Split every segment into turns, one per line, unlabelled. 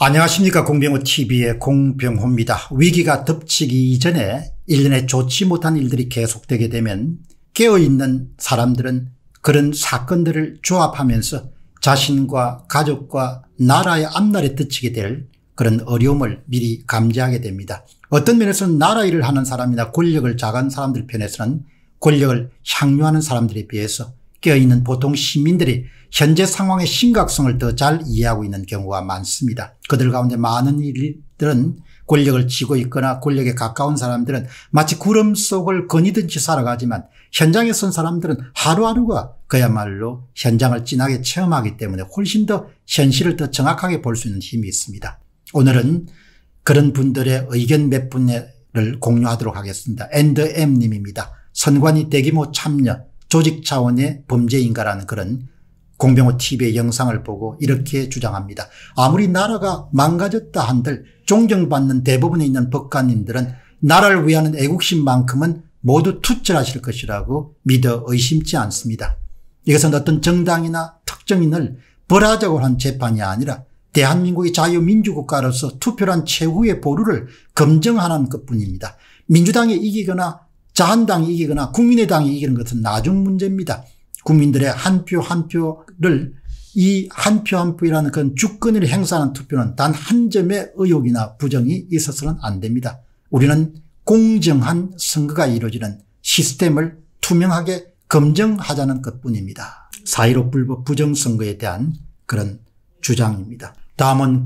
안녕하십니까. 공병호TV의 공병호입니다. 위기가 덮치기 이전에 일련의 좋지 못한 일들이 계속되게 되면 깨어있는 사람들은 그런 사건들을 조합하면서 자신과 가족과 나라의 앞날에 덮치게 될 그런 어려움을 미리 감지하게 됩니다. 어떤 면에서는 나라 일을 하는 사람이나 권력을 잡은 사람들 편에서는 권력을 향유하는 사람들에 비해서 깨어있는 보통 시민들이 현재 상황의 심각성을 더 잘 이해하고 있는 경우가 많습니다. 그들 가운데 많은 이들은 권력을 쥐고 있거나 권력에 가까운 사람들은 마치 구름 속을 거니듯이 살아가지만 현장에 선 사람들은 하루하루가 그야말로 현장을 진하게 체험하기 때문에 훨씬 더 현실을 더 정확하게 볼 수 있는 힘이 있습니다. 오늘은 그런 분들의 의견 몇 분을 공유하도록 하겠습니다. 앤드엠님입니다. 선관위 대규모 참여, 조직 차원의 범죄인가라는 그런 공병호TV의 영상을 보고 이렇게 주장합니다. 아무리 나라가 망가졌다 한들 존경받는 대부분에 있는 법관님들은 나라를 위하는 애국심만큼은 모두 투철하실 것이라고 믿어 의심치 않습니다. 이것은 어떤 정당이나 특정인을 벌하자고 한 재판이 아니라 대한민국의 자유민주국가로서 투표란 최후의 보루를 검증하는 것뿐입니다. 민주당이 이기거나 자한당이 이기거나 국민의당이 이기는 것은 나중 문제입니다. 국민들의 한 표 한 표를 이 한 표 한 표라는 그런 주권을 행사하는 투표는 단 한 점의 의혹이나 부정이 있어서는 안 됩니다. 우리는 공정한 선거가 이루어지는 시스템을 투명하게 검증하자는 것뿐입니다. 4.15 불법 부정선거에 대한 그런 주장입니다. 다음은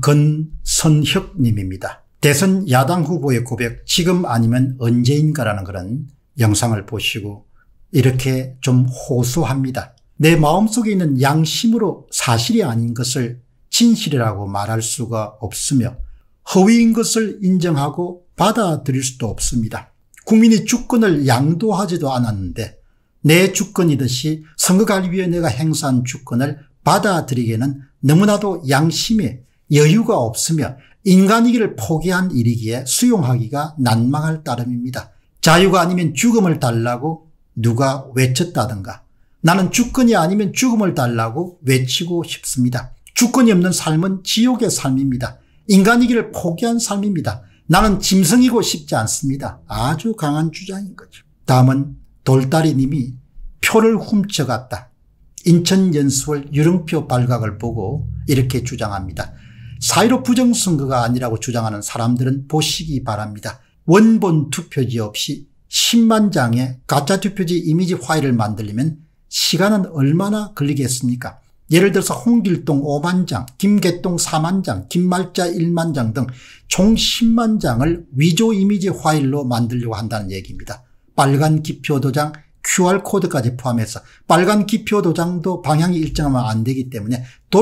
건선혁 님입니다. 대선 야당 후보의 고백, 지금 아니면 언제인가라는 그런 영상을 보시고 이렇게 좀 호소합니다. 내 마음속에 있는 양심으로 사실이 아닌 것을 진실이라고 말할 수가 없으며 허위인 것을 인정하고 받아들일 수도 없습니다. 국민이 주권을 양도하지도 않았는데 내 주권이듯이 선거관리위원회가 행사한 주권을 받아들이기에는 너무나도 양심에 여유가 없으며 인간이기를 포기한 일이기에 수용하기가 난망할 따름입니다. 자유가 아니면 죽음을 달라고 누가 외쳤다든가 나는 주권이 아니면 죽음을 달라고 외치고 싶습니다. 주권이 없는 삶은 지옥의 삶입니다. 인간이기를 포기한 삶입니다. 나는 짐승이고 싶지 않습니다. 아주 강한 주장인 거죠. 다음은 돌다리 님이 표를 훔쳐갔다. 인천 연수원 유령표 발각을 보고 이렇게 주장합니다. 4.15 부정선거가 아니라고 주장하는 사람들은 보시기 바랍니다. 원본 투표지 없이 10만 장의 가짜 투표지 이미지 파일을 만들려면 시간은 얼마나 걸리겠습니까? 예를 들어서 홍길동 5만 장, 김개똥 4만 장, 김말자 1만 장 등 총 10만 장을 위조 이미지 파일로 만들려고 한다는 얘기입니다. 빨간 기표 도장, QR코드까지 포함해서 빨간 기표 도장도 방향이 일정하면 안 되기 때문에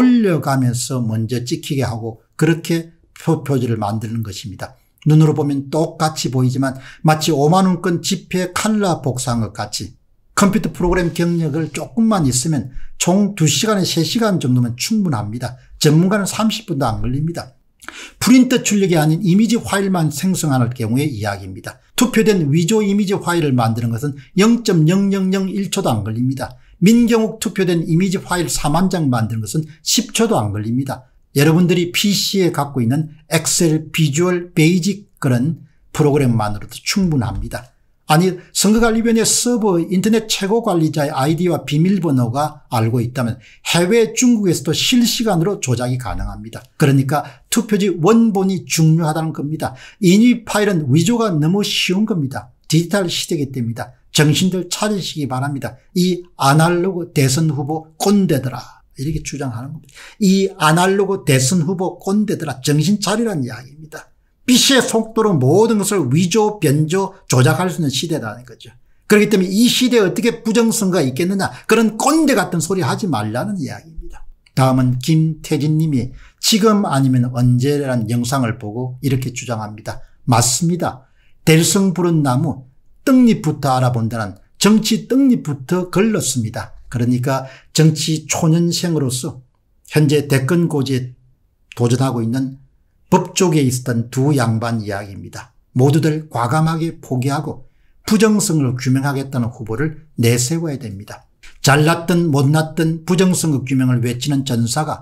돌려가면서 먼저 찍히게 하고 그렇게 표지를 만드는 것입니다. 눈으로 보면 똑같이 보이지만 마치 5만 원권 지폐 칼라 복사한 것 같이 컴퓨터 프로그램 경력을 조금만 있으면 총 2시간에 3시간 정도면 충분합니다. 전문가는 30분도 안 걸립니다. 프린터 출력이 아닌 이미지 파일만 생성할 경우의 이야기입니다. 투표된 위조 이미지 파일을 만드는 것은 0.0001초도 안 걸립니다. 민경욱 투표된 이미지 파일 4만 장 만드는 것은 10초도 안 걸립니다. 여러분들이 PC에 갖고 있는 엑셀, 비주얼, 베이직 그런 프로그램만으로도 충분합니다. 아니 선거관리위원회 서버 인터넷 최고관리자의 아이디와 비밀번호가 알고 있다면 해외 중국에서도 실시간으로 조작이 가능합니다. 그러니까 투표지 원본이 중요하다는 겁니다. 이미 파일은 위조가 너무 쉬운 겁니다. 디지털 시대이기 때문이다. 정신들 차리시기 바랍니다. 이 아날로그 대선 후보 꼰대들아. 이렇게 주장하는 겁니다. 이 아날로그 대선 후보 꼰대들아 정신 차리라는 이야기입니다. 빛의 속도로 모든 것을 위조, 변조, 조작할 수 있는 시대라는 거죠. 그렇기 때문에 이 시대에 어떻게 부정선거가 있겠느냐 그런 꼰대 같은 소리 하지 말라는 이야기입니다. 다음은 김태진 님이 지금 아니면 언제라는 영상을 보고 이렇게 주장합니다. 맞습니다. 대성 부른 나무 떡잎부터 알아본다는 정치 떡잎부터 걸렀습니다. 그러니까 정치 초년생으로서 현재 대권 고지에 도전하고 있는 법조계에 있었던 두 양반 이야기입니다. 모두들 과감하게 포기하고 부정선거를 규명하겠다는 후보를 내세워야 됩니다. 잘났든 못났든 부정선거 규명을 외치는 전사가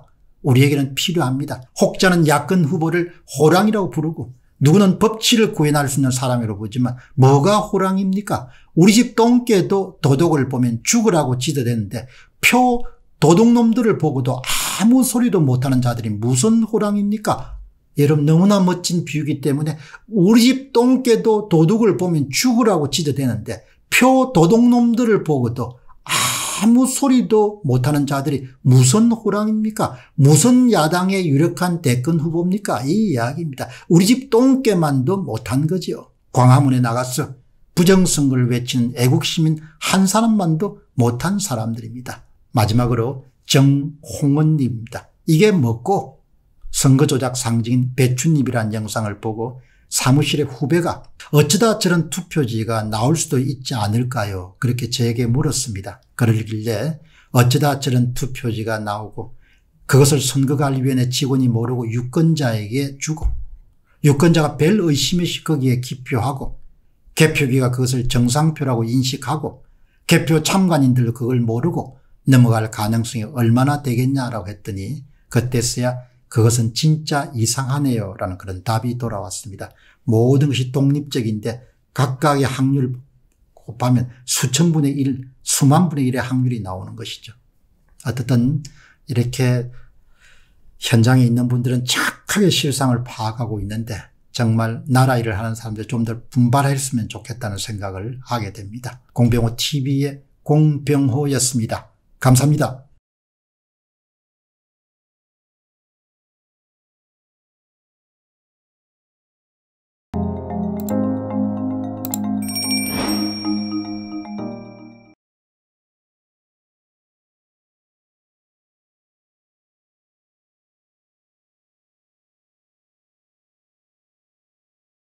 우리에게는 필요합니다. 혹자는 야권 후보를 호랑이라고 부르고 누구는 법치를 구현할 수 있는 사람이라고 보지만 뭐가 호랑이입니까? 우리 집 똥개도 도둑을 보면 죽으라고 짖어대는데 표 도둑놈들을 보고도 아무 소리도 못하는 자들이 무슨 호랑이입니까? 여러분, 너무나 멋진 비유이기 때문에 우리 집 똥개도 도둑을 보면 죽으라고 짖어대는데 표 도둑놈들을 보고도 아무 소리도 못하는 자들이 무슨 호랑입니까? 무슨 야당의 유력한 대권 후보입니까? 이 이야기입니다. 우리 집 똥개만도 못한 거죠. 광화문에 나가서 부정선거를 외치는 애국시민 한 사람만도 못한 사람들입니다. 마지막으로 정홍원님입니다. 이게 뭐고 선거조작 상징인 배추잎이라는 영상을 보고 사무실의 후배가 어쩌다 저런 투표지가 나올 수도 있지 않을까요? 그렇게 저에게 물었습니다. 그러길래 어쩌다 저런 투표지가 나오고 그것을 선거관리위원회 직원이 모르고 유권자에게 주고 유권자가 별 의심 없이 거기에 기표하고 개표기가 그것을 정상표라고 인식하고 개표 참관인들도 그걸 모르고 넘어갈 가능성이 얼마나 되겠냐라고 했더니 그때서야 그것은 진짜 이상하네요 라는 그런 답이 돌아왔습니다. 모든 것이 독립적인데 각각의 확률을 곱하면 수천분의 1, 수만분의 1의 확률이 나오는 것이죠. 어떻든 이렇게 현장에 있는 분들은 착하게 실상을 파악하고 있는데 정말 나라 일을 하는 사람들 좀 더 분발했으면 좋겠다는 생각을 하게 됩니다. 공병호 TV의 공병호였습니다. 감사합니다.